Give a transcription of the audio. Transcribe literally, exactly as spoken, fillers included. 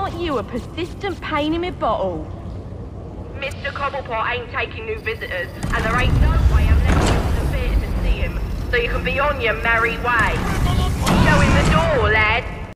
Aren't you a persistent pain in my bottle? Mister Cobblepot ain't taking new visitors, and there ain't no way I'm letting you to the theatre to see him, so you can be on your merry way. Show him the door, lad.